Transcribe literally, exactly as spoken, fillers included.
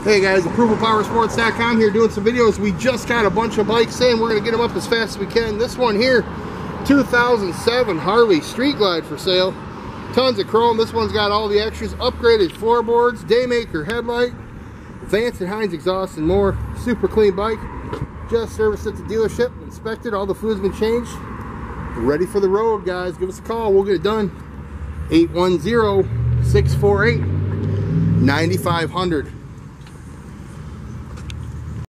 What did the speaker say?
Hey guys, approval power sports dot com here doing some videos. We just got a bunch of bikes in. We're going to get them up as fast as we can. This one here, two thousand seven Harley Street Glide for sale. Tons of chrome. This one's got all the extras, upgraded floorboards, Daymaker headlight, Vance and Hines exhaust, and more. Super clean bike. Just serviced at the dealership, inspected, all the fluid's been changed. Ready for the road, guys. Give us a call, we'll get it done. eight one zero, six four eight, nine five zero zero.